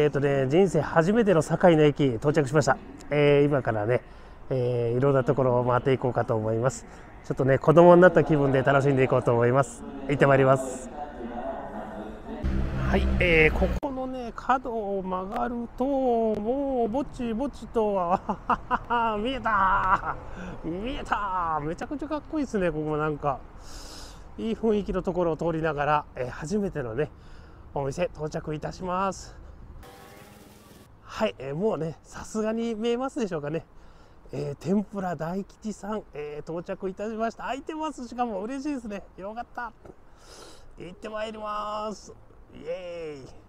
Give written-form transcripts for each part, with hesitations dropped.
人生初めての堺の駅到着しました。今からね、いろんなところを回っていこうかと思います。ちょっとね、子供になった気分で楽しんでいこうと思います。行ってまいります。はい、ここのね角を曲がるともうぼちぼちと見えためちゃくちゃかっこいいですね。ここもなんかいい雰囲気のところを通りながら、初めてのねお店到着いたします。はい、もうねさすがに見えますでしょうかね。天ぷら大吉さん、到着いたしました。開いてます。しかも嬉しいですね。よかった。行ってまいります。イエーイ。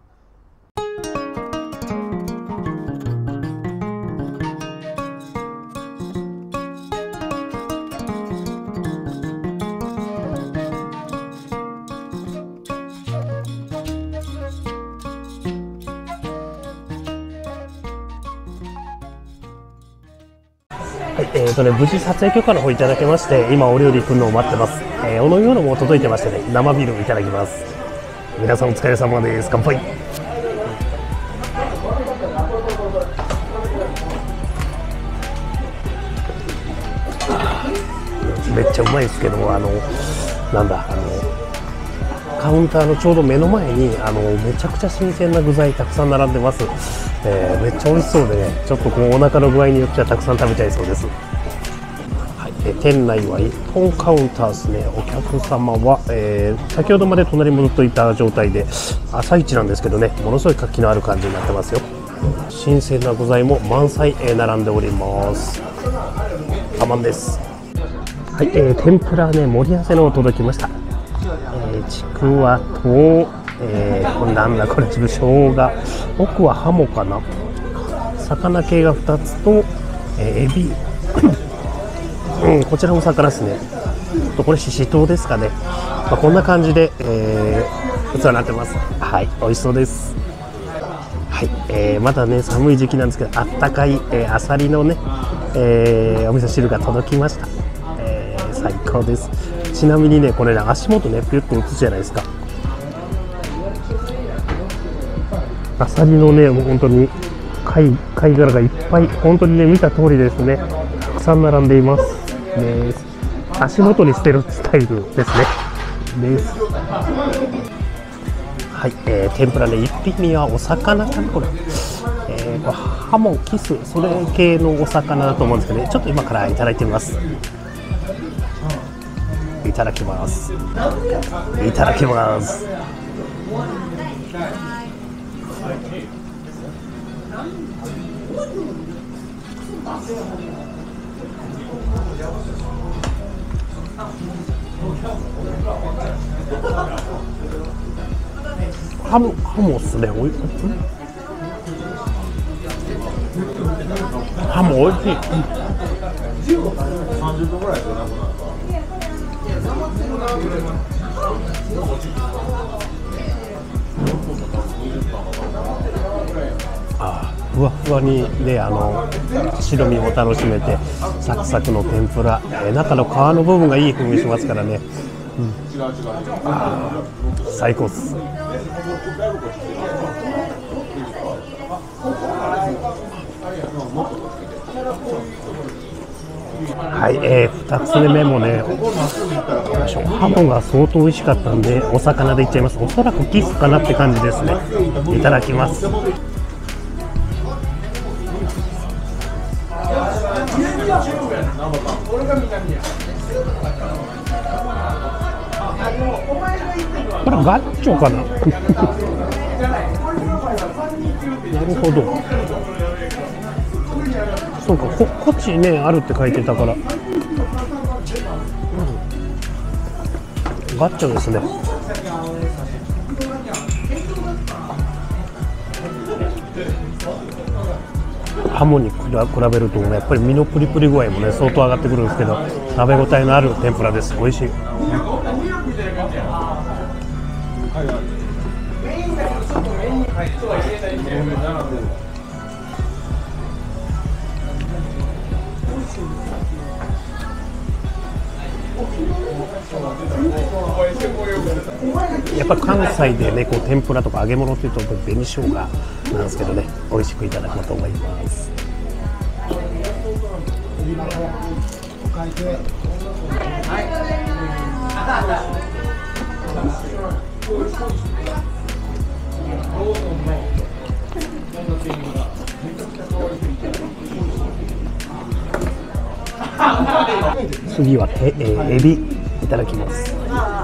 はい、無事撮影許可の方いただけまして、今お料理来るのを待ってます。お飲み物も届いてましてね、生ビールいただきます。皆さんお疲れ様です。乾杯。めっちゃうまいですけど、なんだカウンターのちょうど目の前にめちゃくちゃ新鮮な具材たくさん並んでます。めっちゃ美味しそうでね、ちょっとこうお腹の具合によってはたくさん食べちゃいそうです。はい、店内は1本カウンターですね。お客様は、先ほどまで隣に戻っていた状態で朝一なんですけどね、ものすごい活気のある感じになってますよ。新鮮な具材も満載、並んでおります。たまんです。はい、天ぷらね盛り合わせの届きました。ちくわと、これなんだこれ、生姜、奥はハモかな、魚系が2つと、エビこちらも魚ですね。これししとうですかね。こんな感じで、器になってます。はい、美味しそうです。はい、まだね寒い時期なんですけど、あったかい、あさりのね、お味噌汁が届きました。最高です。ちなみにねこれね足元ねピュッと映すじゃないですか。あさりのねもう本当に貝殻がいっぱい、本当にね見た通りですね、たくさん並んでいます。足元に捨てるスタイルですね。はい、天ぷらね1品目はお魚かな、これ、ハモ、キス、それ系のお魚だと思うんですけどね、ちょっと今からいただいてみます。いただきます。いただきます。ハモっすね。ハモおいしい。ふわふわにね、白身も楽しめてサクサクの天ぷら、中の皮の部分がいい風味しますからね、最高っす。はい、2つ目もねハモが相当美味しかったんでお魚でいっちゃいます。おそらくキスかなって感じですね。いただきます。これガッチョかななるほど、そうか、こっちねあるって書いてたから、ガッチョですね。ハモに比べるとね、やっぱり身のプリプリ具合もね相当上がってくるんですけど、食べ応えのある天ぷらです。美味しい。やっぱ関西でねこう天ぷらとか揚げ物っていうと紅生姜なんですけどね、美味しくいただこうと思います。次はエビいただきます。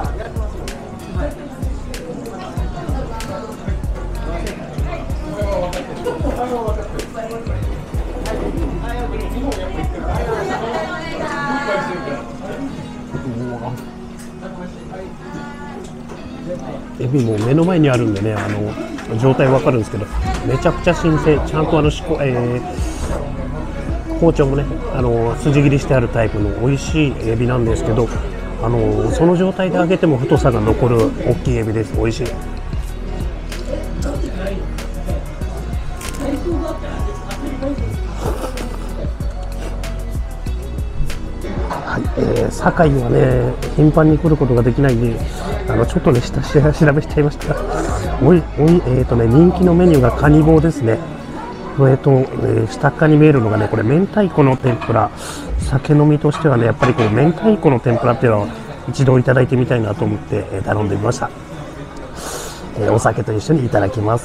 エビも目の前にあるんでね、状態わかるんですけど、めちゃくちゃ新鮮。ちゃんと包丁もね、筋切りしてあるタイプの美味しいエビなんですけど、その状態で揚げても太さが残る大きいエビです。美味しい。堺にはね頻繁に来ることができないんで、ちょっとね下調べしちゃいましたが、人気のメニューがカニ棒ですね。下っ側に見えるのがね、これ明太子の天ぷら。酒飲みとしてはね、やっぱりこう明太子の天ぷらっていうのは一度いただいてみたいなと思って頼んでみました。お酒と一緒にいただきます。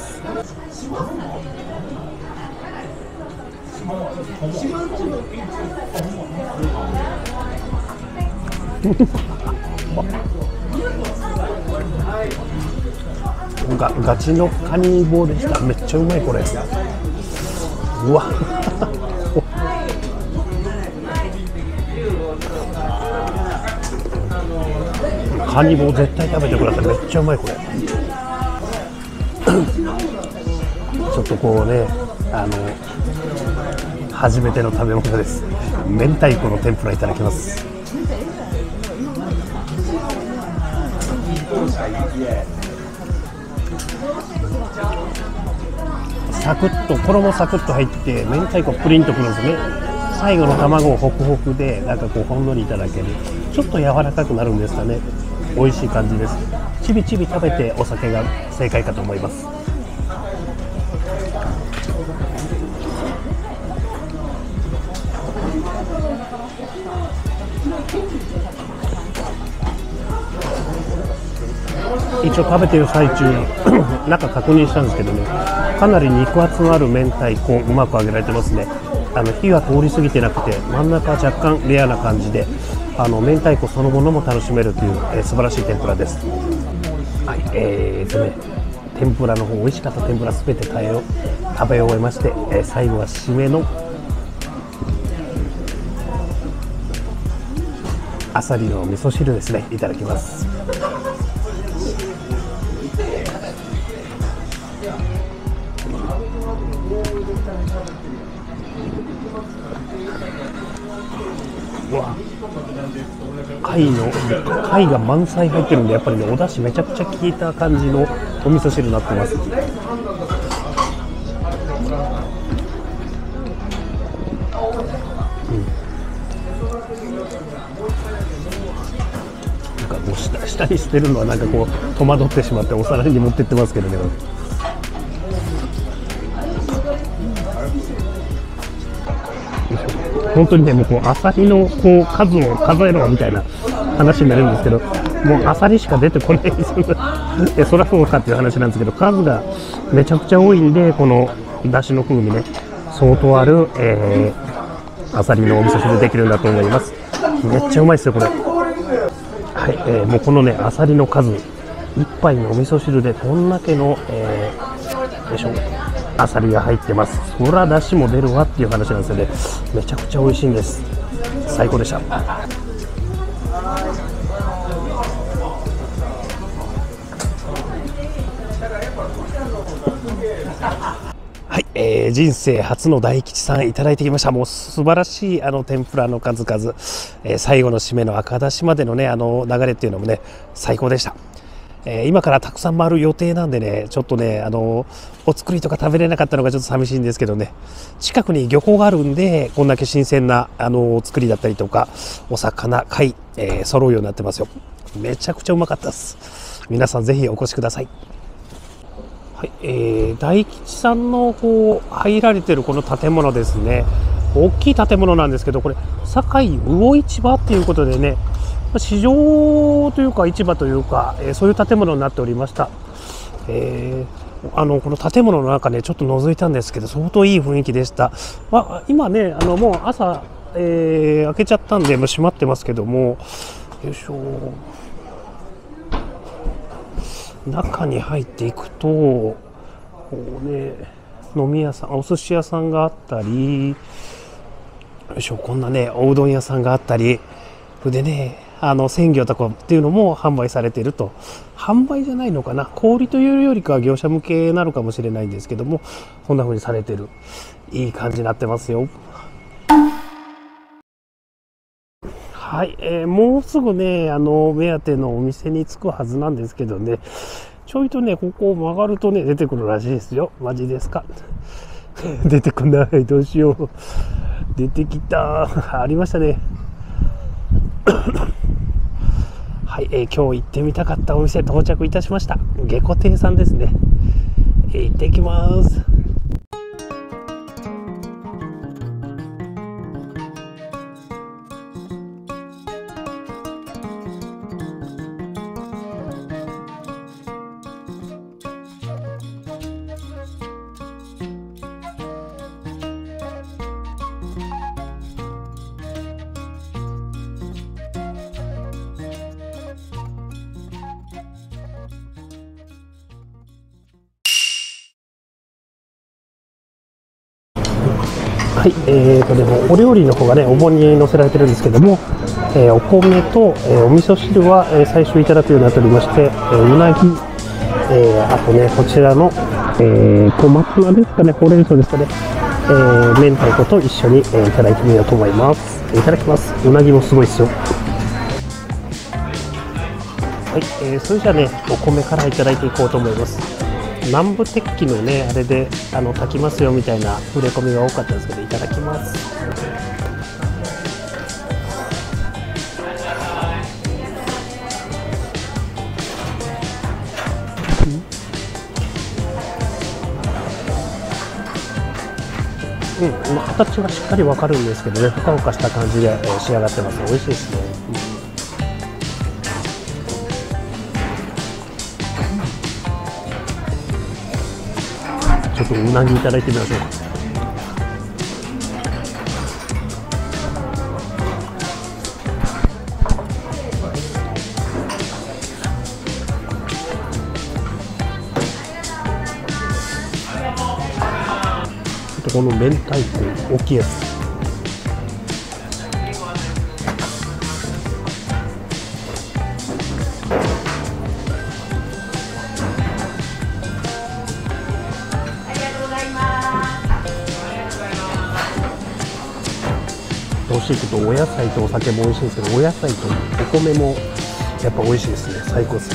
ガチのカニ棒でした。めっちゃうまいこれ。うわカニ棒絶対食べてください。めっちゃうまいこれ。ちょっとこうね、初めての食べ物です。明太子の天ぷらいただきます。サクッと衣サクッと入って明太子プリンとくるんですね。最後の卵をホクホクでなんかこうほんのりいただける、ちょっと柔らかくなるんですかね。美味しい感じです。ちびちび食べてお酒が正解かと思います。一応食べてる最中中確認したんですけどね、かなり肉厚のある明太子うまく揚げられてますね。火が通り過ぎてなくて真ん中は若干レアな感じで、明太子そのものも楽しめるという、素晴らしい天ぷらです。はい、天ぷらの方、美味しかった天ぷらすべて食べ終えまして、最後は締めのあさりの味噌汁ですね。いただきます。貝が満載入ってるんで、やっぱりねお出汁めちゃくちゃ効いた感じのお味噌汁になってます。なんかこう下に捨てるのはなんかこう戸惑ってしまってお皿に持ってってますけどね。本当にね、もうこうアサリのこう数を数えろみたいな話になるんですけど、もうアサリしか出てこないそりゃそうかっていう話なんですけど、数がめちゃくちゃ多いんで、このだしの風味ね、相当ある、アサリのお味噌汁できるんだと思います。めっちゃうまいですよこれ。はい、もうこのねアサリの数1杯のお味噌汁でこんだけの、よいしょ、アサリが入ってます。そらだしも出るわっていう話なんですよね。めちゃくちゃ美味しいんです。最高でした。はい、人生初の大吉さんいただいてきました。もう素晴らしい天ぷらの数々、最後の締めの赤だしまでのね流れっていうのもね最高でした。今からたくさん回る予定なんでね、ちょっとねお作りとか食べれなかったのがちょっと寂しいんですけどね、近くに漁港があるんでこんだけ新鮮なお作りだったりとかお魚貝、揃うようになってますよ。めちゃくちゃうまかったです。皆さんぜひお越しください。 はい、大吉さんのこう入られてるこの建物ですね、大きい建物なんですけど、これ堺魚市場っていうことでね、市場というか市場というか、そういう建物になっておりました。この建物の中ね、ちょっと覗いたんですけど、相当いい雰囲気でした。今ね、もう朝、開けちゃったんで、もう閉まってますけども、よいしょ、中に入っていくと、こうね、飲み屋さん、お寿司屋さんがあったり、よいしょ、こんなね、おうどん屋さんがあったり、でね、鮮魚とかっていうのも販売されていると。販売じゃないのかな、小売というよりかは業者向けなのかもしれないんですけども、こんな風にされてる、いい感じになってますよ。はい、もうすぐね、目当てのお店に着くはずなんですけどね、ちょいとね、ここを曲がるとね、出てくるらしいですよ。マジですか？出てこない。どうしよう。出てきた。ありましたね。はい、今日行ってみたかったお店到着いたしました。下戸亭さんですね。行ってきます。はい、でもお料理の方がね、お盆に載せられてるんですけども、お米と、お味噌汁は、最初いただくようになっておりまして、うなぎ、あとね、こちらの、小松菜ですかね、ほうれん草ですかね、明太子と一緒に、いただいてみようと思います。いただきます。うなぎもすごいですよ。はい、それじゃあね、お米からいただいていこうと思います。南部鉄器のね、あれで炊きますよみたいな触れ込みが多かったですけど、いただきます。形はしっかりわかるんですけどね、ふかふかした感じで、仕上がってます。美味しいですね。ちょっとうなぎいただいてみましょうか。この明太子大きいやつ、美味しいけど、お野菜とお酒も美味しいんですけど、お野菜とお米もやっぱ美味しいですね。最高です。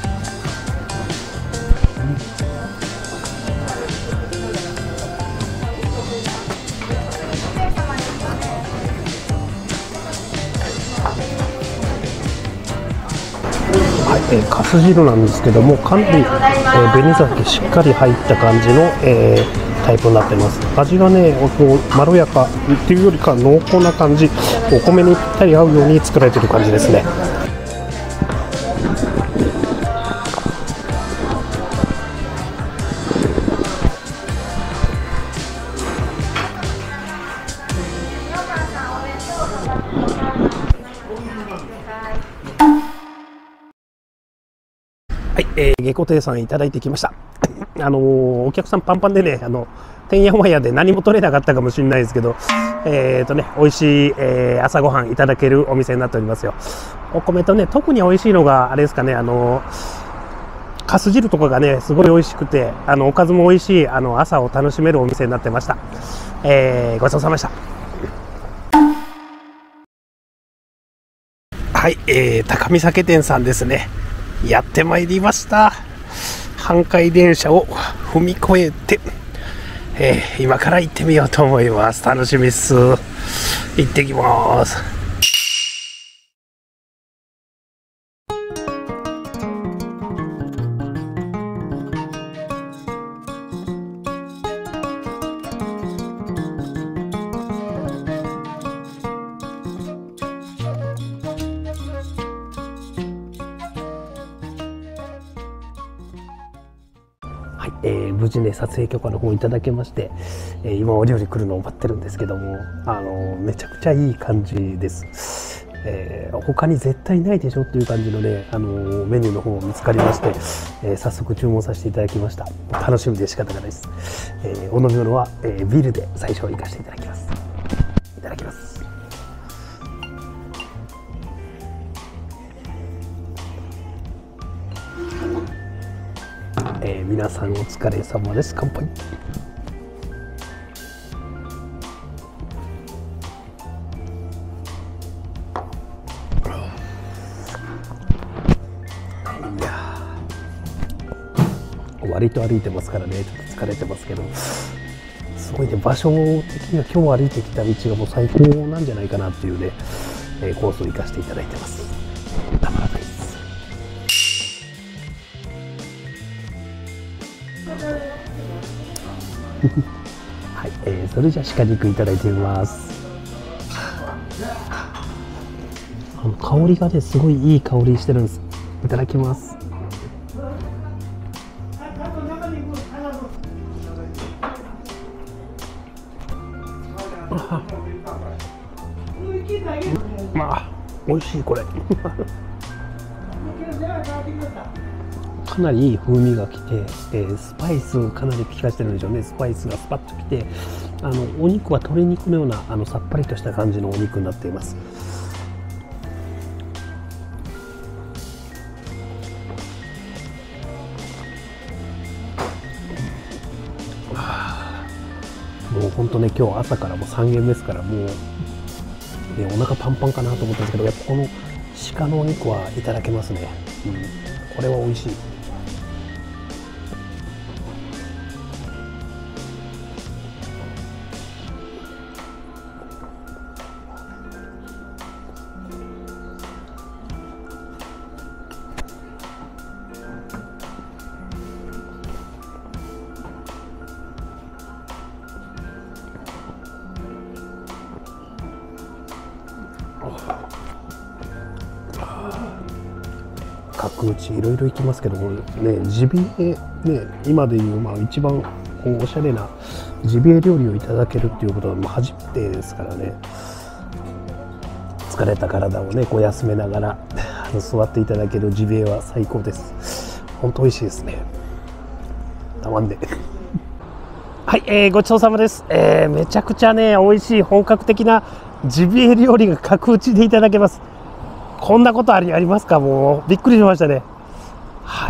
かす汁なんですけども、かなり、紅鮭しっかり入った感じの、タイプになってます。味がね、まろやかっていうよりか濃厚な感じ、お米にぴったり合うように作られている感じですね。はい、下戸亭さんいただいてきました。お客さんパンパンでね、てんやわんやで何も取れなかったかもしれないですけど、美味しい、朝ごはんいただけるお店になっておりますよ。お米とね、特に美味しいのがあれですかね、かす汁とかがね、すごい美味しくて、おかずも美味しい、朝を楽しめるお店になってました。ごちそうさまでした。はい、高見酒店さんですね。やってまいりました。阪堺電車を踏み越えて、今から行ってみようと思います。楽しみっす。行ってきます。 はい、無事ね撮影許可の方いただけまして、今お料理来るのを待ってるんですけども、めちゃくちゃいい感じです。他に絶対ないでしょっていう感じのね、メニューの方見つかりまして、早速注文させていただきました。楽しみで仕方がないです。お飲み物は、ビールで最初行かせていただきます。いただきます。皆さんお疲れ様です。乾杯。割と歩いてますからね、ちょっと疲れてますけど、すごいね、場所的には今日歩いてきた道がもう最高なんじゃないかなっていうね、コースを行かせていただいてます。たまらないです。はい、それじゃ鹿肉いただいてみます。香りがね、すごいいい香りしてるんです。いただきます。美味しいこれかなりいい風味がきて、スパイスかなり効かしてるんでしょうね。スパイスがスパッときて、お肉は鶏肉のようなさっぱりとした感じのお肉になっています。もう本当ね、今日朝からもう3軒目ですから、もう、お腹パンパンかなと思ったんですけど、やっぱこの鹿のお肉はいただけますね。これは美味しい。角打ちいろいろいきますけどもね、ジビエね、今でいう一番こうおしゃれなジビエ料理をいただけるっていうことは初めてですからね。疲れた体をねこう休めながら座っていただけるジビエは最高です。本当美味しいですね。たまんではい、ごちそうさまです。めちゃくちゃね美味しい本格的なジビエ料理が角打ちでいただけます。こんなことありますか。もうびっくりしましたね。はい、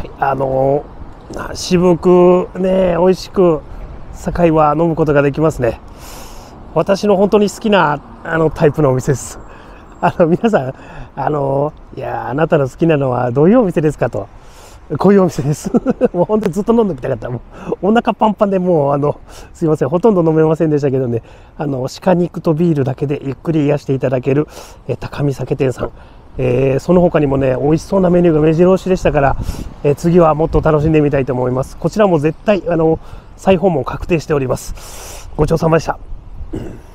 渋くね美味しく酒井は飲むことができますね。私の本当に好きなタイプのお店です。皆さんいやあなたの好きなのはどういうお店ですかと、こういうお店ですもう本当にずっと飲んでみたかった。もうお腹パンパンでもうすいません、ほとんど飲めませんでしたけどね、鹿肉とビールだけでゆっくり癒していただける、高見酒店さん、その他にもね美味しそうなメニューが目白押しでしたから、次はもっと楽しんでみたいと思います。こちらも絶対再訪問確定しております。ごちそうさまでした。